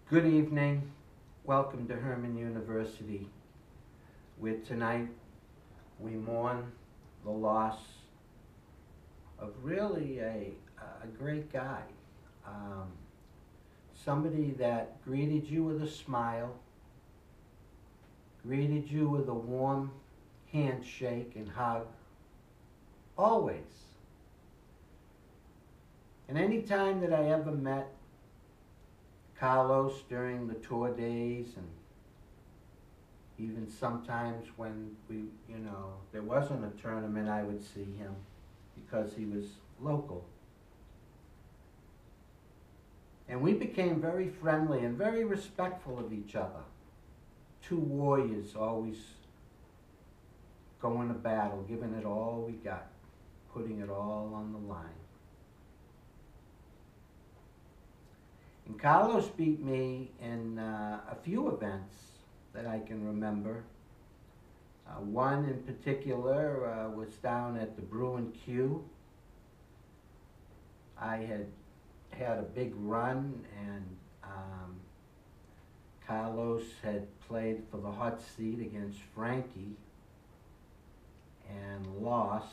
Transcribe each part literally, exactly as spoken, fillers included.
Good evening. Welcome to Herman University, where tonight we mourn the loss of really a, a great guy. Um, somebody that greeted you with a smile, greeted you with a warm handshake and hug, always. And any time that I ever met Carlos during the tour days, and even sometimes when we, you know, there wasn't a tournament, I would see him because he was local. And we became very friendly and very respectful of each other. Two warriors always going to battle, giving it all we got, putting it all on the line. And Carlos beat me in uh, a few events that I can remember. Uh, one in particular uh, was down at the Bruin Q. I had had a big run, and um, Carlos had played for the hot seat against Frankie and lost.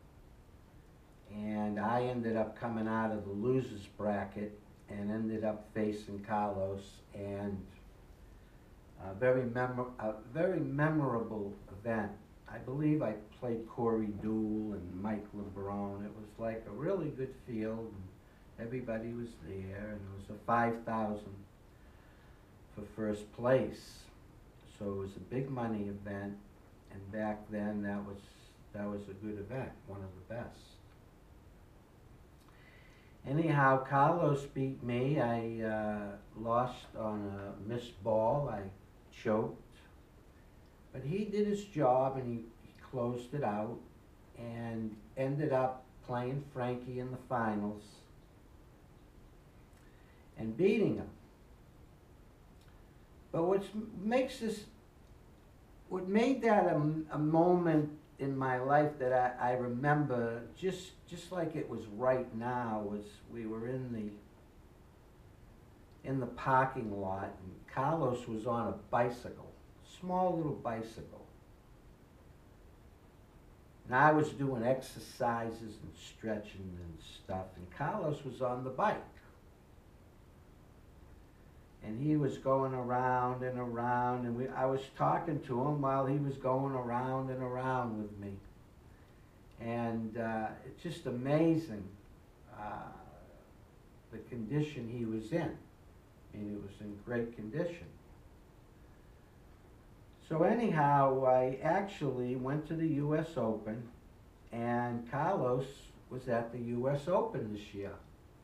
And I ended up coming out of the losers bracket and ended up facing Carlos, and a very, memor a very memorable event. I believe I played Corey Deuel and Mike LeBron. It was like a really good field, and everybody was there, and it was a five thousand for first place. So it was a big money event, and back then that was, that was a good event, one of the best. Anyhow, Carlos beat me. I uh, lost on a missed ball. I choked. But he did his job, and he, he closed it out and ended up playing Frankie in the finals and beating him. But what makes this, what made that a, a moment in my life that I, I remember just just like it was right now was we were in the in the parking lot, and Carlos was on a bicycle, small little bicycle. And I was doing exercises and stretching and stuff, and Carlos was on the bike. And he was going around and around, and we, I was talking to him while he was going around and around with me. And uh, it's just amazing uh, the condition he was in. I mean, it was in great condition. So anyhow, I actually went to the U S Open, and Carlos was at the U S Open this year.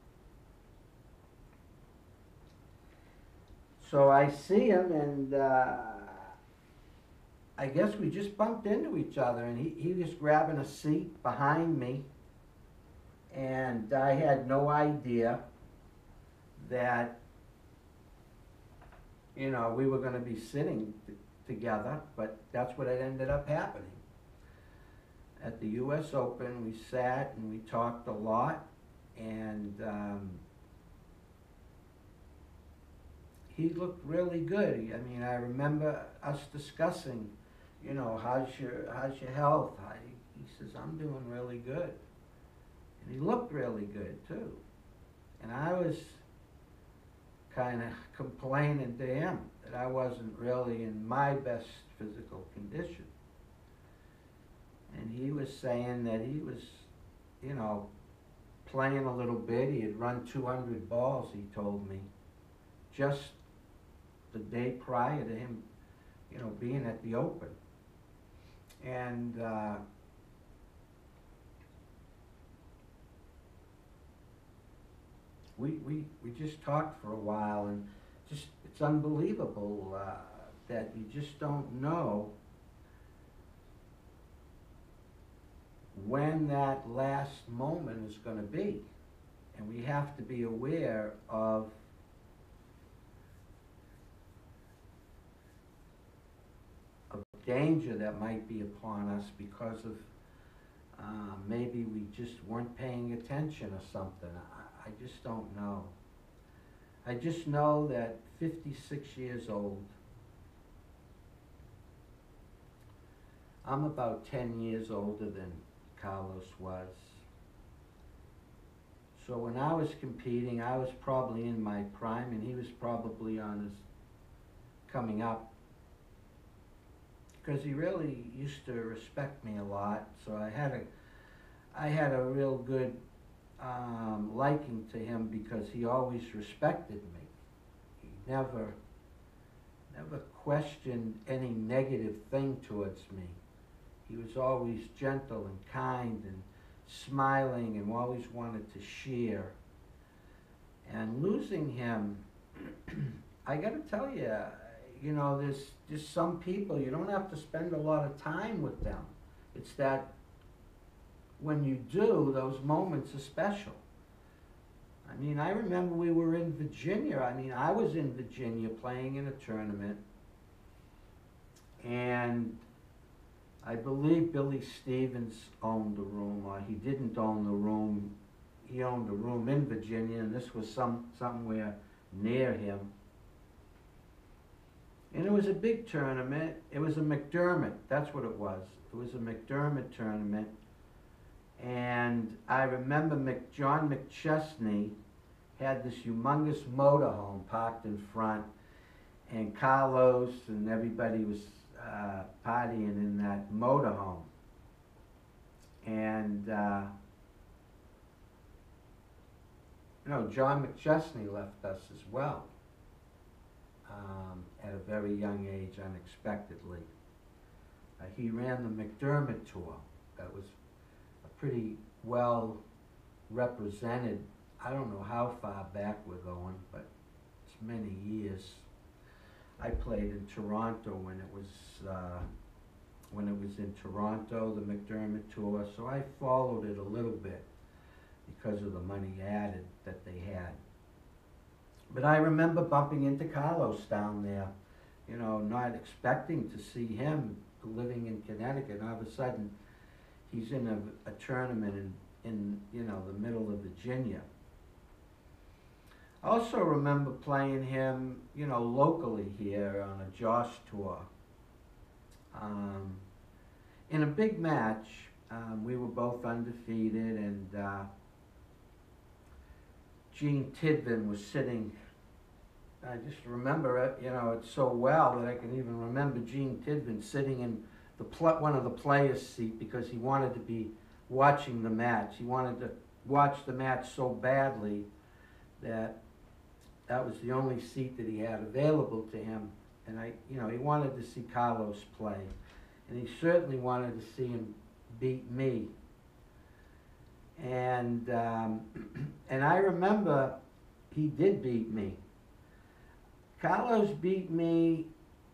So I see him, and uh, I guess we just bumped into each other, and he, he was grabbing a seat behind me, and I had no idea that, you know, we were going to be sitting together, but that's what had ended up happening. At the U S Open, we sat and we talked a lot, and um, he looked really good. I mean, I remember us discussing, you know, how's your, how's your health? How, he says, I'm doing really good. And he looked really good, too. And I was kind of complaining to him that I wasn't really in my best physical condition. And he was saying that he was, you know, playing a little bit. He had run two hundred balls, he told me, just the day prior to him, you know, being at the Open. And uh, we, we, we just talked for a while, and just, it's unbelievable uh, that you just don't know when that last moment is going to be. And we have to be aware of danger that might be upon us because of uh, maybe we just weren't paying attention or something. I, I just don't know. I just know that fifty-six years old, I'm about ten years older than Carlos was. So when I was competing, I was probably in my prime, and he was probably on his coming up. Because he really used to respect me a lot, so I had a, I had a real good um, liking to him because he always respected me. He never, never questioned any negative thing towards me. He was always gentle and kind and smiling and always wanted to share. And losing him, I gotta tell you, you know, there's just some people, you don't have to spend a lot of time with them. It's that when you do, those moments are special. I mean, I remember we were in Virginia. I mean, I was in Virginia playing in a tournament, and I believe Billy Stevens owned the room, or he didn't own the room. He owned a room in Virginia, and this was some somewhere near him. And it was a big tournament. It was a McDermott, that's what it was. It was a McDermott tournament. And I remember Mc, John McChesney had this humongous motorhome parked in front, and Carlos and everybody was uh, partying in that motorhome. And, uh, you know, John McChesney left us as well. Um, at a very young age, unexpectedly. Uh, he ran the McDermott tour. That was a pretty well represented, I don't know how far back we're going, but it's many years. I played in Toronto when it was, uh, when it was in Toronto, the McDermott tour, so I followed it a little bit because of the money added that they had. But I remember bumping into Carlos down there, you know, not expecting to see him living in Connecticut. And all of a sudden, he's in a, a tournament in, in, you know, the middle of Virginia. I also remember playing him, you know, locally here on a Josh tour. Um, in a big match, um, we were both undefeated, and uh, Gene Tidman was sitting, I just remember it, you know, it so well that I can even remember Gene Tidman sitting in the pl one of the players' seat because he wanted to be watching the match. He wanted to watch the match so badly that that was the only seat that he had available to him. And I, you know, he wanted to see Carlos play, and he certainly wanted to see him beat me. And, um, and I remember he did beat me. Carlos beat me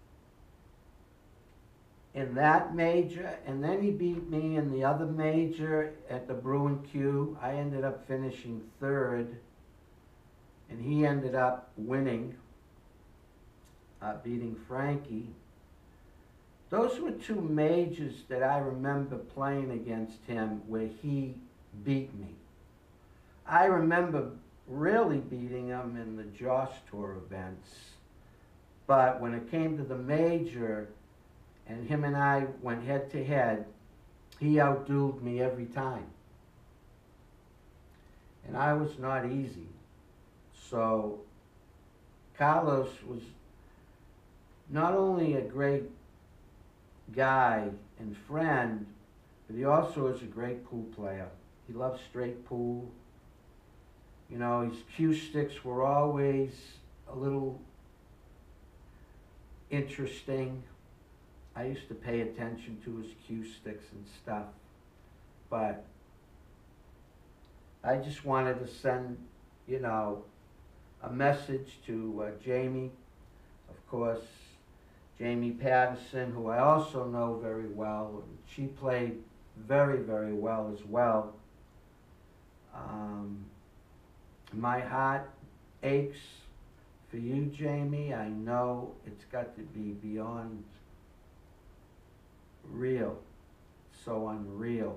in that major, and then he beat me in the other major at the Bruin Q. I ended up finishing third, and he ended up winning, uh, beating Frankie. Those were two majors that I remember playing against him where he beat me. I remember really beating him in the Josh Tour events, but when it came to the major and him and I went head to head, he outdueled me every time. And I was not easy. So Carlos was not only a great guy and friend, but he also is a great pool player. He loves straight pool. You know, his cue sticks were always a little interesting. I used to pay attention to his cue sticks and stuff, but I just wanted to send, you know, a message to uh, Jamie, of course, Jamie Patterson, who I also know very well. She played very, very well as well. Um, my heart aches for you, Jamie. I know it's got to be beyond real, so unreal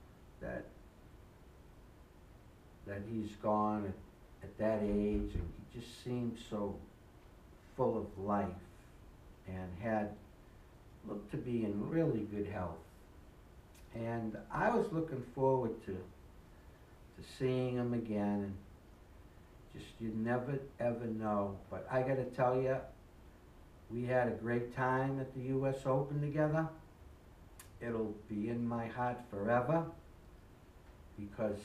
that that he's gone at, at that age, and he just seemed so full of life and had looked to be in really good health. And I was looking forward to to seeing him again, and just you never ever know. But I gotta tell you, we had a great time at the U S Open together. It'll be in my heart forever, because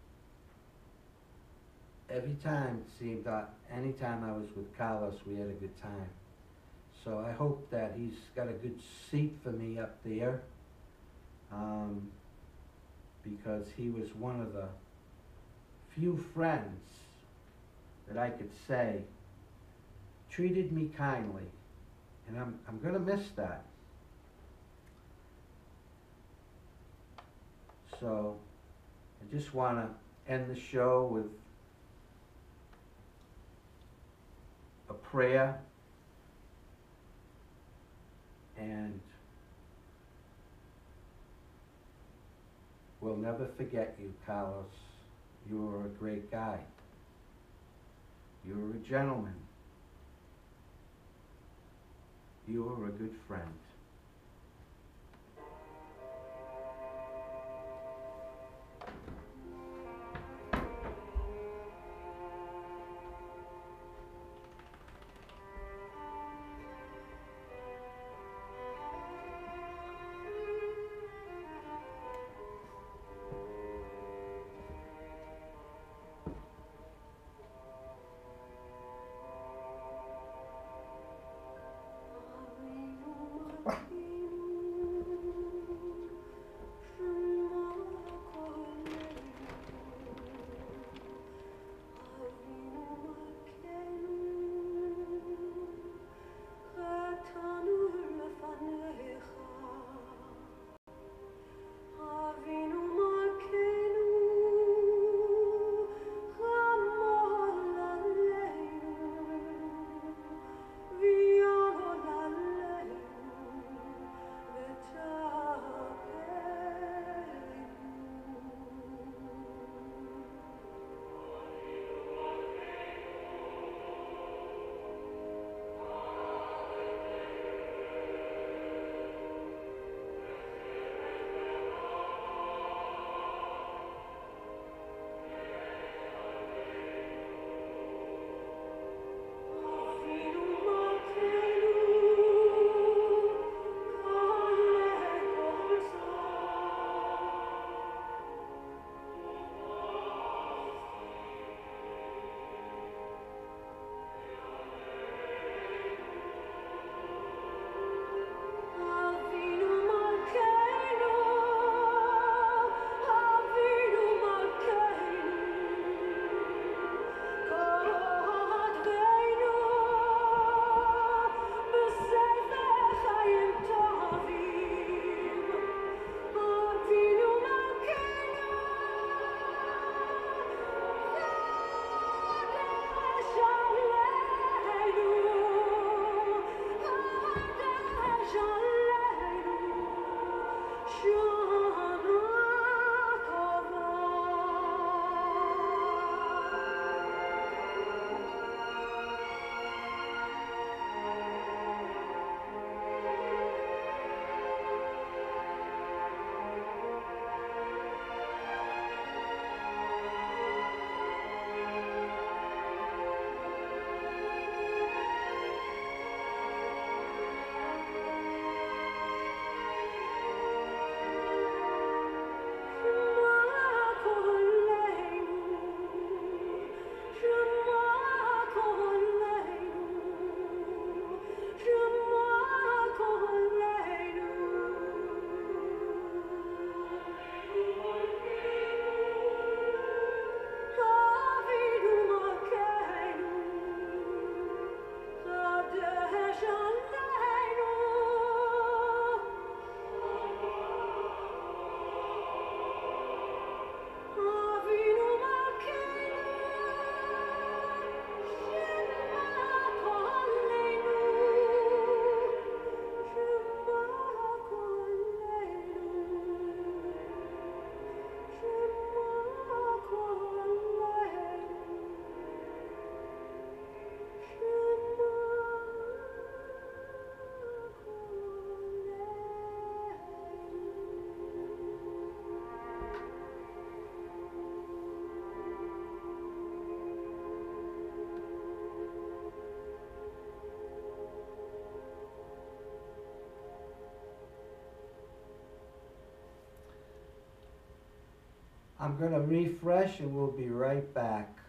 every time it seemed that anytime I was with Carlos, we had a good time. So I hope that he's got a good seat for me up there, um, because he was one of the few friends that I could say treated me kindly, and I'm, I'm gonna miss that. So I just wanna end the show with a prayer, and we'll never forget you, Carlos. You were a great guy. You were a gentleman. You were a good friend. I'm gonna refresh and we'll be right back.